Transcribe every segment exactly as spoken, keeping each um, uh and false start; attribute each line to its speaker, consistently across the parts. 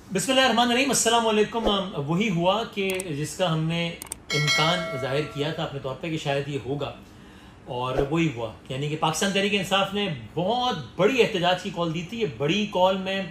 Speaker 1: बिस्मिल्लाहिर्रहमानिर्रहीम, अस्सलाम वालेकुम। वही हुआ कि जिसका हमने इम्कान जाहिर किया था अपने तौर पे कि शायद ये होगा, और वही हुआ। यानी कि पाकिस्तान तहरीक इंसाफ ने बहुत बड़ी एहतजाज की कॉल दी थी। ये बड़ी कॉल में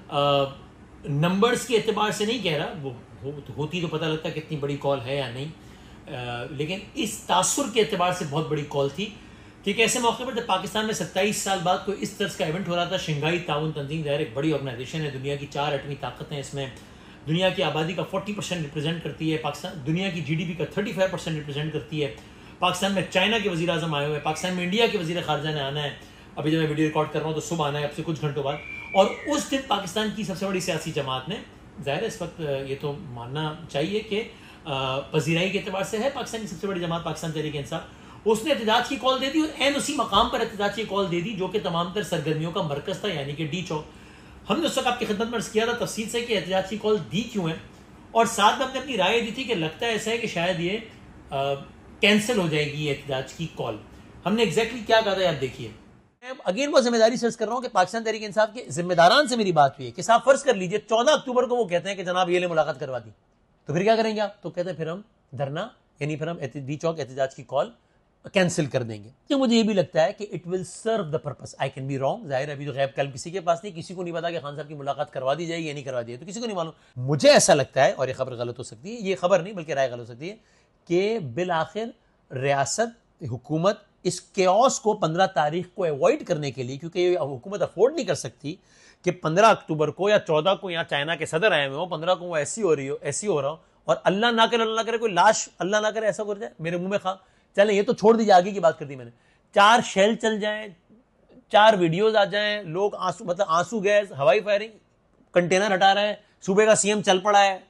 Speaker 1: नंबर्स के एतबार से नहीं कह रहा, वो हो, तो होती तो पता लगता कितनी बड़ी कॉल है या नहीं, आ, लेकिन इस तासुर के एतबार से बहुत बड़ी कॉल थी कि एक ऐसे मौके पर जब पाकिस्तान में सत्ताईस साल बाद कोई इस तरह का इवेंट हो रहा था। शंघाई ताउन तंजीम ज़ाहिर एक बड़ी ऑर्गेनाइजेशन है, दुनिया की चार आठवीं ताकत है, इसमें दुनिया की आबादी का चालीस परसेंट रिप्रेजेंट करती है, पाकिस्तान दुनिया की जीडीपी का पैंतीस परसेंट रिप्रेजेंट करती है। पाकिस्तान में चाइना के वज़ीर आज़म आए हुए हैं, पाकिस्तान में इंडिया के वज़ीर ख़ारजा ने आना है, अभी जब मैं वीडियो रिकॉर्ड कर रहा हूँ तो सुबह आना है, अब से कुछ घंटों बाद। और उस दिन पाकिस्तान की सबसे बड़ी सियासी जमात ने, ज़ाहिर है इस वक्त ये तो मानना चाहिए कि पजीराई के अतबार से है पाकिस्तान की सबसे बड़ी जमात पाकिस्तान तहरीक इंसाफ, उसने एहतजाज की कॉल दे दी और एन उसी मकाम पर एहतजाज की कॉल दे दी जो कि तमाम तर सरगर्मियों का मरकज था, यानी कि डी चौक। हमने उस वक्त आपकी खिदमत में अर्ज किया था तफसील से कि एहतजाज की कॉल दी क्यों है, और साथ में हमने अपनी राय दी थी कि लगता है ऐसा है कि शायद ये कैंसिल हो जाएगी ये एहतजाज की कॉल। हमने एग्जैक्टली क्या कहा था आप देखिए। अगेन वो जिम्मेदारी सर्च कर रहा हूं कि पाकिस्तान तहरीक इंसाफ के जिम्मेदारान से मेरी बात हुई है कि साहब फर्ज कर लीजिए चौदह अक्टूबर को वो कहते हैं कि जनाब ये ले मुलाकात करवा दी, तो फिर क्या करेंगे आप? तो कहते हैं फिर हम धरना यानी फिर हम डी चौक एहतजाज की कॉल कैंसिल कर देंगे। तो मुझे ये भी लगता है कि it will serve the purpose. I can be wrong, जाहिर अभी तो गैब कल किसी के पास नहीं, किसी को नहीं पता कि खान साहब की मुलाकात करवा दी जाएगी या नहीं करवा दी जाएगी, तो किसी को नहीं मालूम। मुझे ऐसा लगता है, और ये खबर गलत हो सकती है, ये खबर नहीं बल्कि राय गलत हो सकती है, कि बिल आखिर रियासत हुकूमत इस केओस को पंद्रह तारीख को अवॉइड करने के लिए, क्योंकि ये हुकूमत अफोर्ड नहीं कर सकती कि पंद्रह अक्टूबर को या चौदह को यहाँ चाइना के सदर आए हुए हो, पंद्रह को वो ऐसी हो रही हो ऐसी हो रहा हो, और अल्लाह ना करे अल्लाह ना करे कोई लाश अल्लाह ना करे ऐसा कर जाए मेरे मुंह में खा। चलें ये तो छोड़ दीजिए, आगे की बात कर दी मैंने। चार शेल चल जाएं, चार वीडियोस आ जाएं, लोग आंसू मतलब आंसू गैस, हवाई फायरिंग, कंटेनर हटा रहे हैं, सूबे का सीएम चल पड़ा है,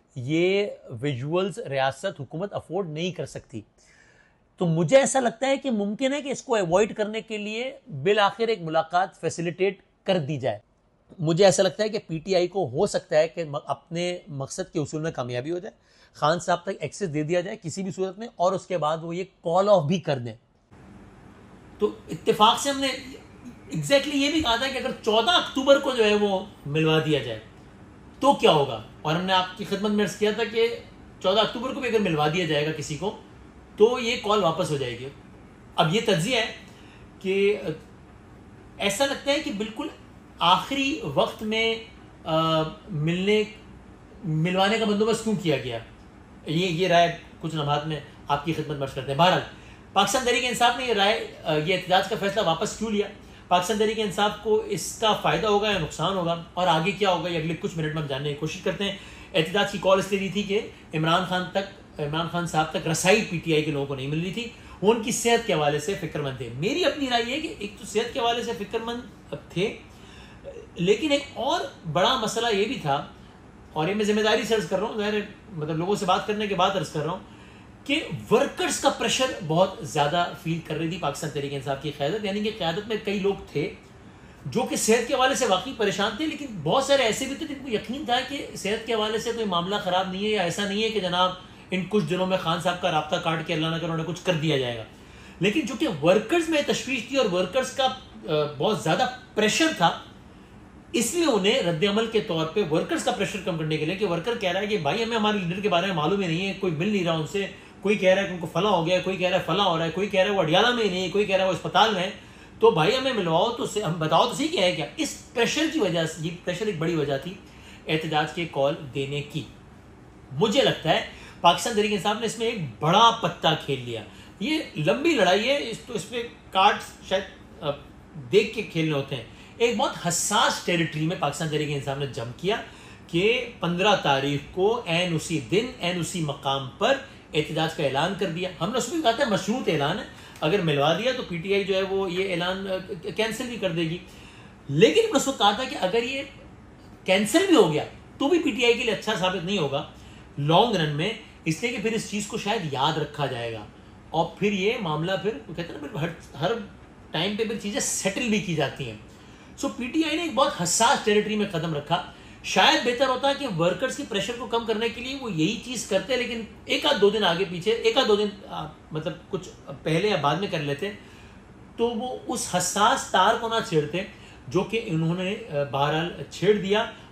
Speaker 1: ये विजुअल्स रियासत हुकूमत अफोर्ड नहीं कर सकती। तो मुझे ऐसा लगता है कि मुमकिन है कि इसको अवॉइड करने के लिए बिल आखिर एक मुलाकात फैसिलिटेट कर दी जाए। मुझे ऐसा लगता है कि पीटीआई को हो सकता है कि अपने मकसद के उसूल में कामयाबी हो जाए, खान साहब तक एक्सेस दे दिया जाए किसी भी सूरत में, और उसके बाद वो ये कॉल ऑफ भी कर दें। तो इत्तेफाक से हमने एग्जैक्टली ये भी कहा था कि अगर चौदह अक्टूबर को जो है वो मिलवा दिया जाए तो क्या होगा, और हमने आपकी खिदमत में अर्ज किया था कि चौदह अक्टूबर को भी अगर मिलवा दिया जाएगा किसी को तो ये कॉल वापस हो जाएगी। अब ये तज्जिया है कि ऐसा लगता है कि बिल्कुल आखिरी वक्त में आ, मिलने मिलवाने का बंदोबस्त क्यों किया गया, ये ये राय कुछ लम्हात में आपकी खिदमत में करते हैं। बहरहाल पाकिस्तान तहरीक इंसाफ ने ये राय ये एहतजाज का फैसला वापस क्यों लिया, पाकिस्तान तहरीक इंसाफ को इसका फ़ायदा होगा या नुकसान होगा, और आगे क्या होगा ये अगले कुछ मिनट में हम जानने की कोशिश करते हैं। एहतजाज की कॉल इसलिए दी थी कि इमरान खान तक इमरान खान साहब तक रसाई पीटीआई के लोगों को नहीं मिल रही थी, वो उनकी सेहत के हवाले से फिक्रमंद थे। मेरी अपनी राय है कि एक तो सेहत के हवाले से फिक्रमंद थे, लेकिन एक और बड़ा मसला ये भी था, और ये मैं जिम्मेदारी से अर्ज कर रहा हूँ, ज़ाहिर मतलब लोगों से बात करने के बाद अर्ज कर रहा हूँ कि वर्कर्स का प्रेशर बहुत ज़्यादा फील कर रही थी पाकिस्तान तहरीक इंसाफ की क़यादत। यानी कि क़यादत में कई लोग थे जो कि सेहत के हवाले से वाकई परेशान थे, लेकिन बहुत सारे ऐसे भी थे जिनको यकीन था कि सेहत के हवाले से कोई मामला ख़राब नहीं है, या ऐसा नहीं है कि जनाब इन कुछ दिनों में खान साहब का राब्ता काट के अल्लाह न करे उन्हें कुछ कर दिया जाएगा। लेकिन चूंकि वर्कर्स में तशवीश थी और वर्कर्स का बहुत ज़्यादा प्रेशर था, इसलिए उन्हें रद्द अमल के तौर पे वर्कर्स का प्रेशर कम करने के लिए, कि वर्कर कह रहा है कि भाई हमें हमारे लीडर के बारे में मालूम ही नहीं है, कोई मिल नहीं रहा उनसे, कोई कह रहा है कि उनको फला हो गया, कोई कह रहा है फला हो रहा है, कोई कह रहा है वो अडियाला में ही नहीं है, कोई कह रहा है वो अस्पताल में है, तो भाई हमें मिलवाओ तो हम बताओ तो सही क्या है क्या। इस प्रेशर की वजह से, ये प्रेशर एक बड़ी वजह थी एहतजाज के कॉल देने की। मुझे लगता है पाकिस्तान तहरीक इंसाफ ने इसमें एक बड़ा पत्ता खेल लिया। ये लंबी लड़ाई है, इस तो इसमें कार्ड्स शायद देख के खेलने होते हैं। एक बहुत हसास टेरिटरी में पाकिस्तान तहरीक इंसाफ ने जम किया कि पंद्रह तारीख को एन उसी दिन एन उसी मकाम पर एहतजाज का ऐलान कर दिया। हमने उसमें कहा था मशरूत ऐलान है, अगर मिलवा दिया तो पीटीआई जो है वो ये ऐलान कैंसिल भी कर देगी। लेकिन हमने उसको कहा था कि अगर ये कैंसिल भी हो गया तो भी पीटीआई के लिए अच्छा साबित नहीं होगा लॉन्ग रन में, इसलिए कि फिर इस चीज़ को शायद याद रखा जाएगा और फिर ये मामला फिर कहते हैं ना हर हर टाइम पे फिर चीज़ें सेटल भी की जाती हैं। सो पीटीआई ने एक बहुत हसास टेरिटरी में कदम रखा। शायद बेहतर होता है कि वर्कर्स की प्रेशर को कम करने के लिए वो यही चीज़ करते, लेकिन एक आध दो दिन आगे पीछे, एक आध दो दिन आ, मतलब कुछ पहले या बाद में कर लेते, तो वो उस हसास तार को ना छेड़ते जो कि इन्होंने बहरहाल छेड़ दिया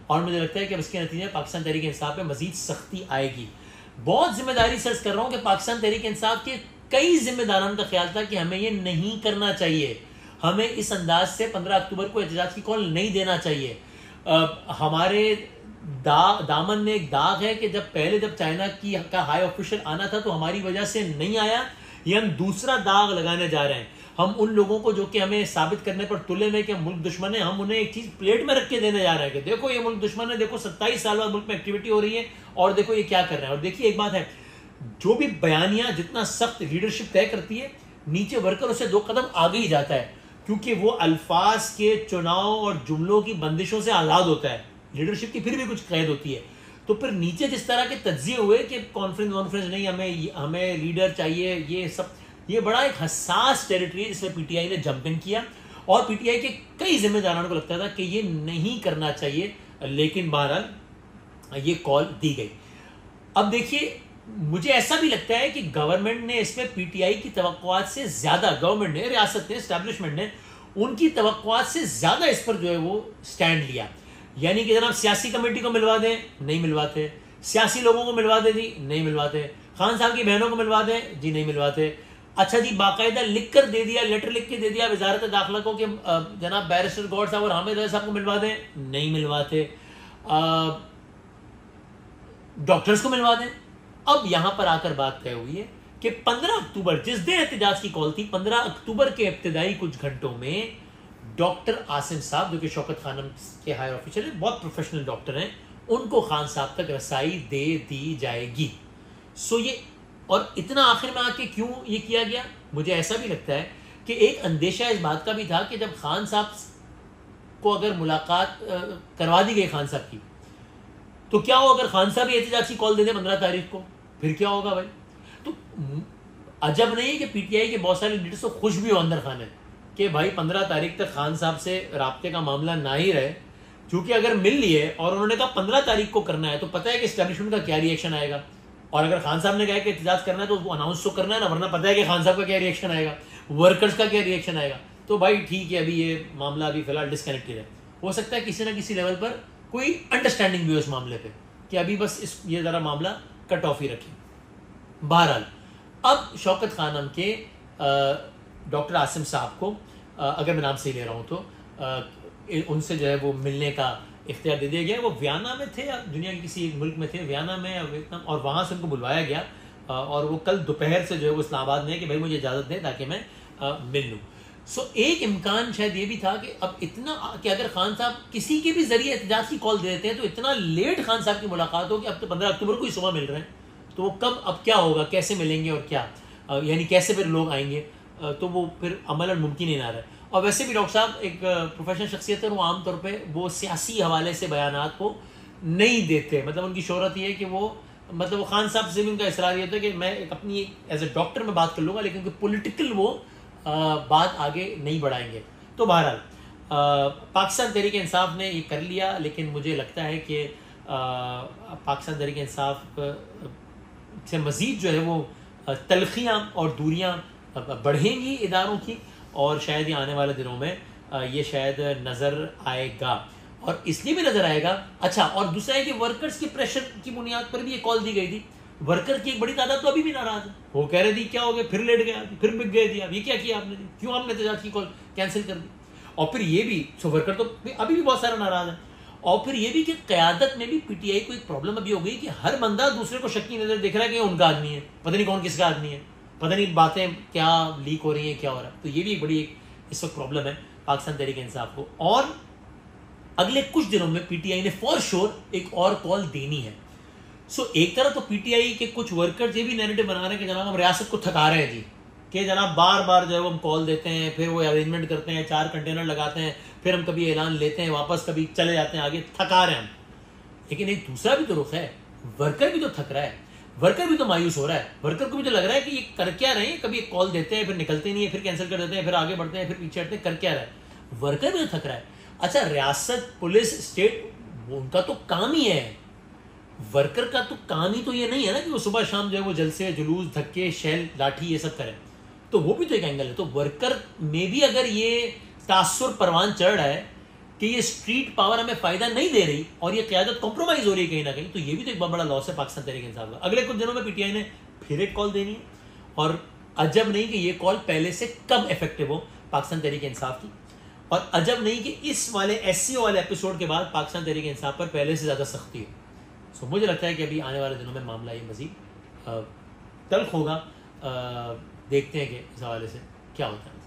Speaker 1: और मुझे लगता है कि इसके नतीजे में पाकिस्तान तहरीक इंसाफ पे मजीद सख्ती आएगी। बहुत जिम्मेदारी सर्च कर रहा हूँ कि पाकिस्तान तहरीक इंसाफ के कई जिम्मेदारों का ख्याल था कि हमें ये नहीं करना चाहिए, हमें इस अंदाज से पंद्रह अक्टूबर को एहतजाज की कॉल नहीं देना चाहिए। आ, हमारे दा, दामन में एक दाग है कि जब पहले जब चाइना की का हाई ऑफिशियल आना था तो हमारी वजह से नहीं आया, ये हम दूसरा दाग लगाने जा रहे हैं। हम उन लोगों को जो कि हमें साबित करने पर तुले में कि मुल्क दुश्मन है, हम उन्हें एक चीज प्लेट में रख के देने जा रहे हैं कि देखो ये मुल्क दुश्मन है, देखो सत्ताईस साल बाद मुल्क में एक्टिविटी हो रही है और देखो ये क्या कर रहे हैं। और देखिए एक बात है, जो भी बयानियां जितना सख्त लीडरशिप तय करती है, नीचे वर्कर उससे दो कदम आगे ही जाता है, क्योंकि वो अल्फाज के चुनाव और जुमलों की बंदिशों से आजाद होता है। लीडरशिप की फिर भी कुछ कैद होती है। तो फिर नीचे जिस तरह के तज्जिए हुए कि कॉन्फ्रेंस कॉन्फ्रेंस नहीं, हमें हमें लीडर चाहिए, ये सब ये बड़ा एक हसास टेरिटरी है जिसमें पीटीआई ने जंप इन किया और पीटीआई के कई जिम्मेदारों को लगता था कि ये नहीं करना चाहिए, लेकिन बहरहाल ये कॉल दी गई। अब देखिए, मुझे ऐसा भी लगता है कि गवर्नमेंट ने इसमें पीटीआई की तवक्कुआत से ज्यादा, गवर्नमेंट ने, रियासत ने, एस्टैब्लिशमेंट ने उनकी तवक्कुआत से ज्यादा इस पर जो है वो स्टैंड लिया। यानी कि जनाब सियासी कमेटी को मिलवा दें, नहीं मिलवाते, सियासी लोगों को मिलवा दे जी, नहीं मिलवाते, खान साहब की बहनों को मिलवा दें जी, नहीं मिलवाते। अच्छा जी, बाकायदा लिख कर दे दिया, लेटर लिख के दे दिया वजारत दाखिला को कि जनाब बैरिस्टर गौर साहब और हामिद साहब को मिलवा दें, नहीं मिलवाते। डॉक्टर्स को मिलवा दें। अब यहां पर आकर बात तय हुई है कि पंद्रह अक्टूबर, जिस दिन एहतजाज की कॉल थी, पंद्रह अक्टूबर के इब्तिदाई कुछ घंटों में डॉक्टर आसिम साहब, जो कि शौकत खानम के हायर ऑफिसर हैं, बहुत प्रोफेशनल डॉक्टर हैं, उनको खान साहब तक रसाई दे दी जाएगी। सो ये, और इतना आखिर में आके क्यों ये किया गया, मुझे ऐसा भी लगता है कि एक अंदेशा इस बात का भी था कि जब खान साहब को अगर मुलाकात करवा दी गई खान साहब की, तो क्या हो अगर खान साहब एहतजाज की कॉल दे दें पंद्रह तारीख को, फिर क्या होगा भाई। तो अजब नहीं है कि पीटीआई के बहुत सारे लीडर्स तो खुश भी हो अंदर खाने कि भाई पंद्रह तारीख तक खान साहब से राब्ते का मामला ना ही रहे, क्योंकि अगर मिल लिए और उन्होंने कहा पंद्रह तारीख को करना है तो पता है कि एस्टैब्लिशमेंट का क्या रिएक्शन आएगा। और अगर खान साहब ने कहा कि एहतजाज करना है तो वो अनाउंस तो करना है ना, वरना पता है कि खान साहब का क्या रिएक्शन आएगा, वर्कर्स का क्या रिएक्शन आएगा। तो भाई ठीक है, अभी ये मामला अभी फिलहाल डिस्कनेक्टेड है। हो सकता है किसी ना किसी लेवल पर कोई अंडरस्टैंडिंग भी हो इस मामले पे कि अभी बस इस ये जरा मामला कट ऑफ ही रखें। बहरहाल, अब शौकत खानम के डॉक्टर आसिम साहब को, आ, अगर मैं नाम सही ले रहा हूँ तो आ, उनसे जो है वो मिलने का इख्तियार दे दिया गया। वो वियना में थे या दुनिया के किसी एक मुल्क में थे, वियना में या वियतनाम, और वहाँ से उनको बुलवाया गया आ, और वो कल दोपहर से जो है वो इस्लामाबाद में है कि भाई मुझे इजाज़त दें ताकि मैं आ, मिल लूँ। सो so, एक इम्कान शायद ये भी था कि अब इतना कि अगर खान साहब किसी के भी जरिए एहतजाज की कॉल दे देते हैं तो इतना लेट खान साहब की मुलाकात हो कि अब तो पंद्रह अक्टूबर को ही सुबह मिल रहे हैं, तो वो कब, अब क्या होगा, कैसे मिलेंगे और क्या, यानी कैसे फिर लोग आएंगे, तो वो फिर अमलन मुमकिन ही ना रहे। और वैसे भी डॉक्टर साहब एक प्रोफेशनल शख्सियत है, वो आमतौर पर वो सियासी हवाले से बयानात को नहीं देते, मतलब उनकी शोहरत ये है कि वो, मतलब वो खान साहब से भी उनका इसरार ये था कि मैं अपनी एज ए डॉक्टर में बात कर लूँगा, लेकिन पोलिटिकल वो आ, बात आगे नहीं बढ़ाएंगे। तो बहरहाल पाकिस्तान तहरीक इंसाफ ने ये कर लिया, लेकिन मुझे लगता है कि पाकिस्तान तहरीक इंसाफ से मज़ीद जो है वो तलखियाँ और दूरियाँ बढ़ेंगी इदारों की, और शायद ये आने वाले दिनों में ये शायद नज़र आएगा। और इसलिए भी नज़र आएगा, अच्छा, और दूसरा है कि वर्कर्स के प्रेशर की बुनियाद पर भी ये कॉल दी गई थी। वर्कर की एक बड़ी तादाद तो अभी भी नाराज है, वो कह रहे थी क्या हो गया, फिर लेट गया, फिर बिक गए थी, अब ये क्या किया आपने, क्यों आपने एहतजाज की कॉल कैंसिल कर दी। और फिर ये भी, सो वर्कर तो अभी भी बहुत सारा नाराज है। और फिर ये भी कि क़यादत में भी पीटीआई को एक प्रॉब्लम अभी हो गई कि हर बंदा दूसरे को शक्की नजर देख रहा है कि उनका आदमी है, पता नहीं कौन किसका आदमी है, पता नहीं बातें क्या लीक हो रही हैं, क्या हो रहा है। तो ये भी एक बड़ी एक इस वक्त प्रॉब्लम है पाकिस्तान तहरीक इंसाफ को। और अगले कुछ दिनों में पीटीआई ने फॉर श्योर एक और कॉल देनी है। सो so, एक तरह तो पीटीआई के कुछ वर्कर्स ये भी नैरेटिव बना रहे हैं कि जनाब हम रियासत को थका रहे हैं जी, कि जनाब बार बार जो है वो हम कॉल देते हैं, फिर वो अरेंजमेंट करते हैं, चार कंटेनर लगाते हैं, फिर हम कभी ऐलान लेते हैं, वापस कभी चले जाते हैं आगे, थका रहे हैं हम। लेकिन एक दूसरा भी तो रुख है, वर्कर भी तो थक रहा है, वर्कर भी तो मायूस हो रहा है, वर्कर को भी तो लग रहा है कि ये कर क्या रहे हैं, कभी कॉल देते हैं फिर निकलते नहीं है, फिर कैंसिल कर देते हैं, फिर आगे बढ़ते हैं, फिर पीछे हटते हैं, कर क्या रहा है, वर्कर भी तो थक रहा है। अच्छा, रियासत, पुलिस, स्टेट, उनका तो काम ही है, वर्कर का तो काम ही तो ये नहीं है ना कि वो सुबह शाम जो है वो जलसे, जुलूस, धक्के, शैल, लाठी ये सब करें, तो वो भी तो एक एंगल है। तो वर्कर में भी अगर ये तासुर परवान चढ़ रहा है कि ये स्ट्रीट पावर हमें फायदा नहीं दे रही और ये क़यादत कॉम्प्रोमाइज हो रही है कहीं ना कहीं, तो ये भी तो एक बहुत बड़ा लॉस है पाकिस्तान तहरीक इंसाफ का। अगले कुछ दिनों में पीटीआई ने फिर एक कॉल देनी है, और अजब नहीं कि ये कॉल पहले से कम इफेक्टिव हो पाकिस्तान तहरीक इंसाफ की, और अजब नहीं कि इस वाले एससीओ वाले एपिसोड के बाद पाकिस्तान तहरीक इंसाफ पर पहले से ज़्यादा सख्ती हो। सो मुझे लगता है कि अभी आने वाले दिनों में मामला ये मज़ीद तल्ख होगा। देखते हैं कि इस हवाले से क्या होता है।